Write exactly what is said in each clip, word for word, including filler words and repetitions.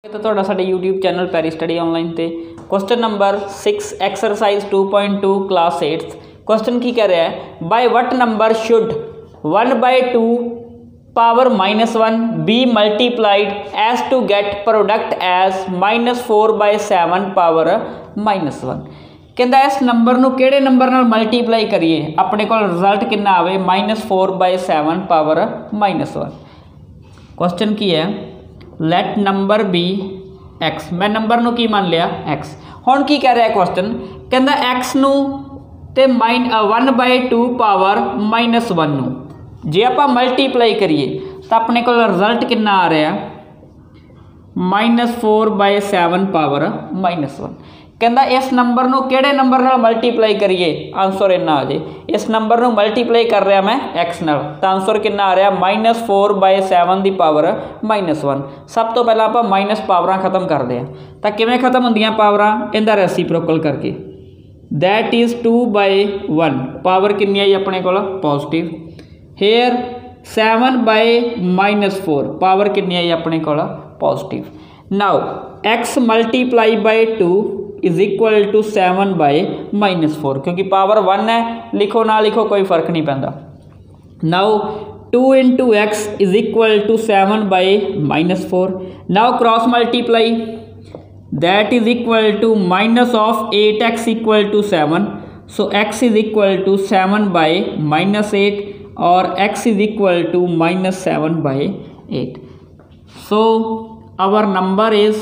तो तुहाडा साडे YouTube channel Parry study online ते question number six exercise two point two class eighth question की कह रहा है by what number should one by two power minus one be multiplied as to get product as minus four by seven power minus one. कहता इस number नूं किहड़े number नाल multiply करिए अपने को रिजल्ट कितना आवे minus four by seven power minus one. Question की है लैट नंबर बी एक्स, मैं नंबर नूं की मान लिया एक्स। हुण की कह रहा है क्वेश्चन कहता एक्स नूं ते minus one by two power minus one नूं जे आपां मल्टीप्लाई करिए तो अपने को रिजल्ट कितना आ रहा minus four by seven power minus one. कहता इस नंबर नूं किहड़े नंबर नाल मल्टीप्लाई करिए आंसर इन्ना आ जाए। इस नंबर नूं मल्टीप्लाई कर रहा मैं एक्स नाल तो आंसर कितना आ रहा माइनस फोर बाय सैवन की पावर माइनस वन। सब तो पहला आप माइनस पावर खत्म करते हैं तो किवें खत्म होंदियां पावर इहदा रेसिप्रोकल करके that is two by one power कितनी आई अपने को positive here seven by minus four power कितनी आई अपने को positive. Now x multiply by two is equal to seven by minus four क्योंकि पावर वन है लिखो ना लिखो कोई फर्क नहीं पैंदा। Now two into x is equal to seven by minus four. Now cross multiply that is equal to minus of eight x equal to seven so x is equal to seven by minus eight और x is equal to minus seven by eight. So our number is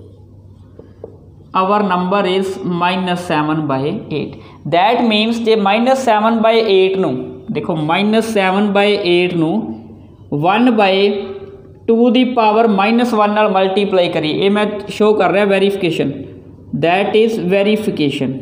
our number is minus seven by eight. That means जे minus seven by eight नूं देखो minus seven by eight नूं one by two दी power minus one नाल multiply करिए ये मैं show कर रहा verification that is verification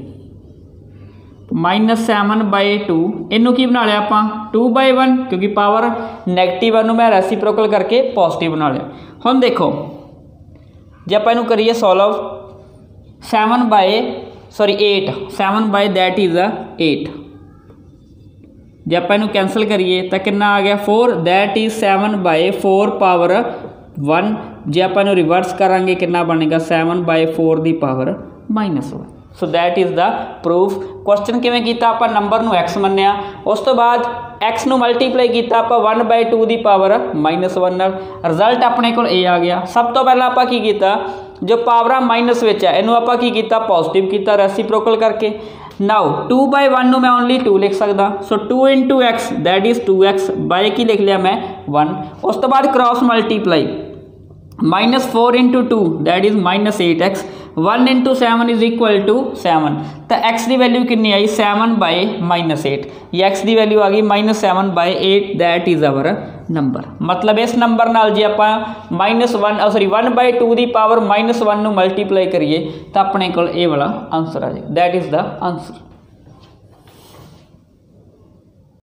minus seven by to इनू की बना लिया आप टू बाय वन क्योंकि पावर नैगेटिव वन मैं रेसिप्रोकल करके पॉजिटिव बना लिया। हुण देखो जे आप इनू करिए solve seven by sorry eight seven by that is a eight जे आप इनू कैंसल करिए तो कितना आ गया four that is seven by four power one जे आप इनू रिवर्स करांगे कितना बनेगा सैवन बाय फोर दी power minus one. So that is the proof. Question किवें कीता आपां नंबर नूं एक्स मन्निया उस तो बाद एक्स नूं मल्टीप्लाई कीता आपां वन बाय टू दी पावर माइनस वन नाल रिजल्ट अपने कोल ए आ गया। सब तो पहला आपां की कीता जो पावर माइनस विच है इनू आपां की कीता पॉजिटिव कीता रेसिप्रोकल करके। नाउ टू बाय वन नूं मैं ओनली टू लिख सकदा so two into x that is two x by की लिख लिया मैं वन। उस तो बाद cross multiply minus four into two that is minus eight x one into seven is equal to seven तो एक्स की वैल्यू कितनी आई सैवन बाय माइनस एट या एक्स की वैल्यू आ गई minus seven by eight that is our number. मतलब इस नंबर नाल जे आप minus one sorry one by two की पावर माइनस वन नूं मल्टीप्लाई करिए तो अपने को ये वाला आंसर आ जाए दैट इज़ द आंसर।